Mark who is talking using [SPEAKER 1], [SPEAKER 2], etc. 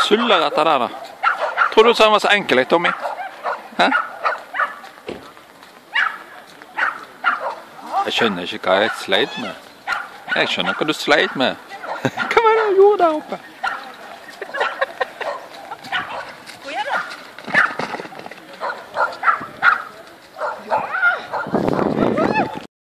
[SPEAKER 1] suller etter det da? Tror du han var så enkel, Tommy? Hæ? Jeg skjønner ikke hva jeg sleit med. Jeg skjønner hva du sleit med. Hva var det du gjorde der oppe?